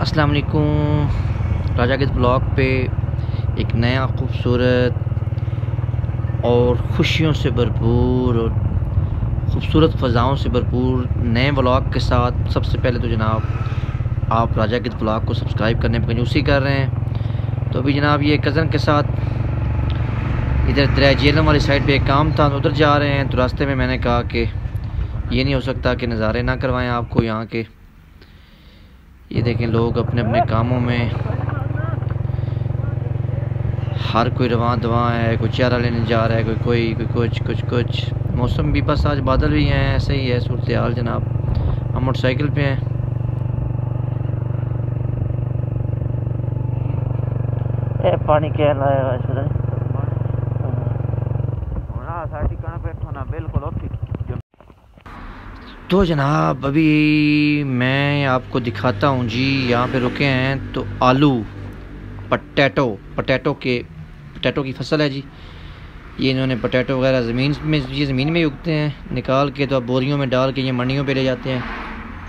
अस्सलाम वालेकुम। राजा के ब्लॉग पे एक नया खूबसूरत और खुशियों से भरपूर और ख़ूबसूरत फ़ज़ाओं से भरपूर नए व्लॉग के साथ सबसे पहले तो जनाब आप राजा के ब्लॉग को सब्सक्राइब करने पर कंजूसी कर रहे हैं। तो अभी जनाब ये कज़न के साथ इधर दरिया झेलम वाली साइड पे एक काम था, उधर जा रहे हैं। तो रास्ते में मैंने कहा कि ये नहीं हो सकता कि नज़ारे ना करवाएं आपको यहाँ के। ये देखें लोग अपने अपने कामों में, हर कोई रवां दवां है, कोई चारा लेने जा रहा है, कोई कुछ। मौसम भी बस आज बादल भी हैं, ऐसे ही है सूरत हाल जनाब। हम मोटरसाइकिल पे हैं। पानी क्या लाया तो जनाब अभी मैं आपको दिखाता हूँ जी। यहाँ पे रुके हैं तो आलू पटैटो की फसल है जी। ये इन्होंने पटैटो वगैरह ज़मीन में ही उगते हैं, निकाल के तो अब बोरियों में डाल के ये मंडियों पे ले जाते हैं।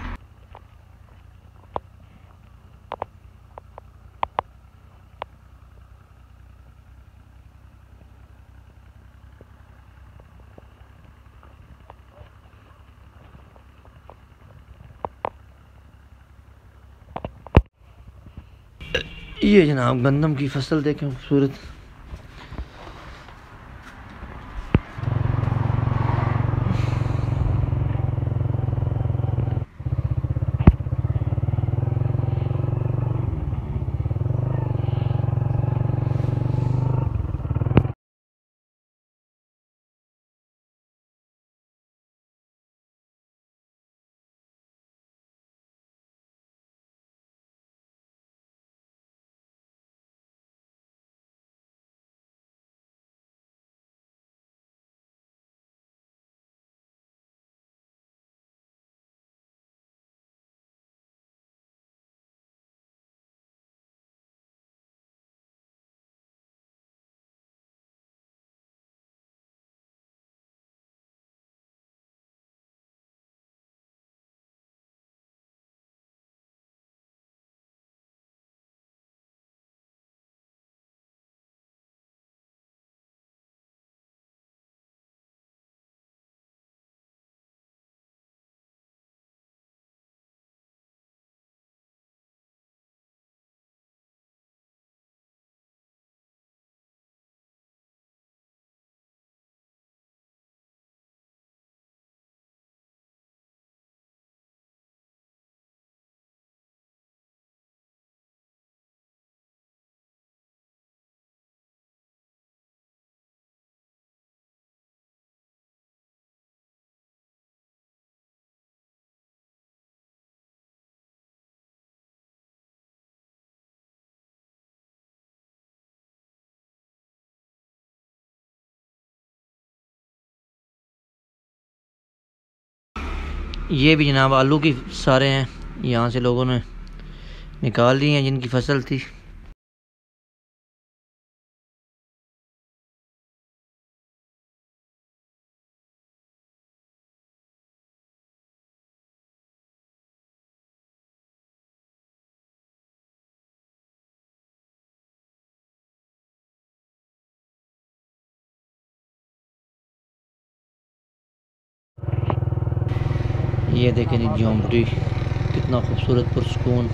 ये जनाब गंदम की फसल देखें खूबसूरत। ये भी जनाब आलू की सारे हैं, यहाँ से लोगों ने निकाल ली हैं जिनकी फसल थी। ये देखें जी झोंपड़ी कितना खूबसूरत पुरसकून।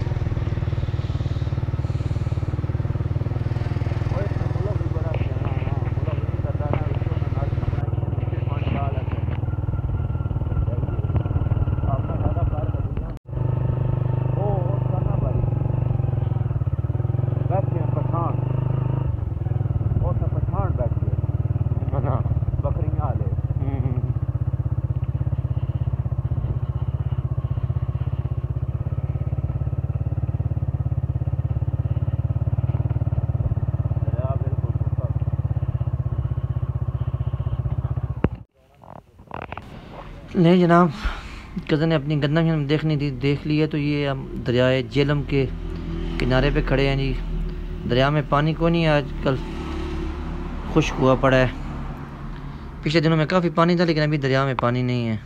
नहीं जनाब, कज़न ने अपनी गंदम हम देखनी थी, देख लिया। तो ये हम दरियाए झेलम के किनारे पे खड़े हैं जी। दरिया में पानी को नहीं है आजकल, खुश्क हुआ पड़ा है। पिछले दिनों में काफ़ी पानी था लेकिन अभी दरिया में पानी नहीं है।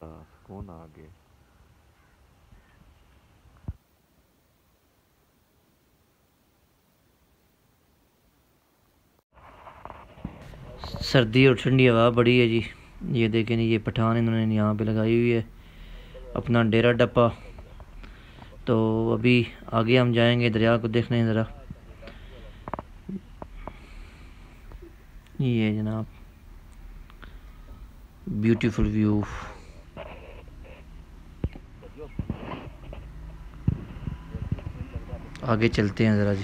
सुकून आ गए। सर्दी और ठंडी हवा बड़ी है जी। ये देखें जी, ये पठान इन्होंने यहाँ पे लगाई हुई है अपना डेरा डप्पा। तो अभी आगे हम जाएंगे दरिया को देखने ज़रा। ये जनाब ब्यूटीफुल व्यू। आगे चलते हैं ज़रा जी।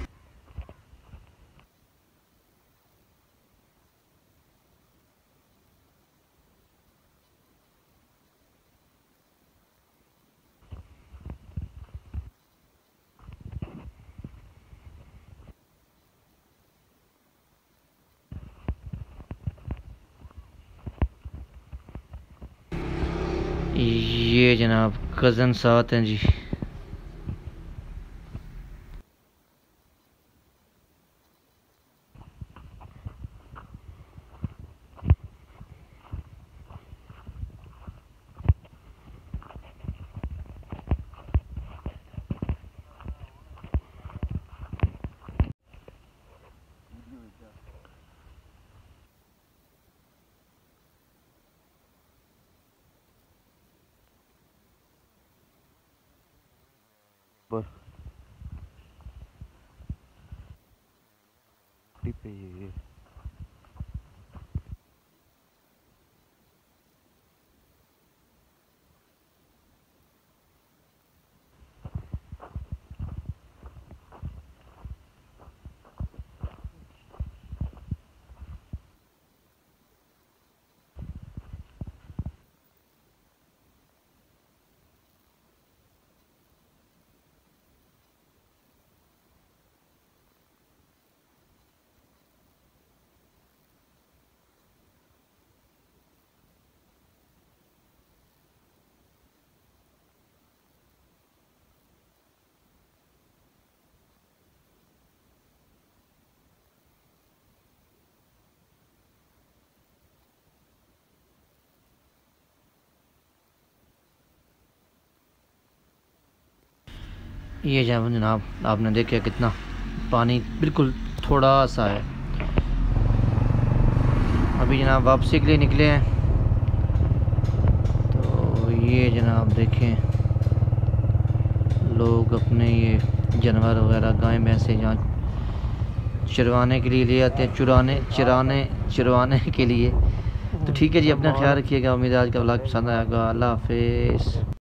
ये जनाब कज़न साथ हैं जी। पे ये ये जनाब आपने देखा कितना पानी बिल्कुल थोड़ा सा है। अभी जनाब वापसी के लिए निकले हैं। तो ये जनाब देखें लोग अपने ये जानवर वगैरह गाय भैंसे जहाँ चरवाने के लिए ले आते हैं, चरवाने के लिए। तो ठीक है जी, अपना ख्याल रखिएगा। उम्मीद है आज का व्लॉग पसंद आएगा। अल्लाह हाफिज़।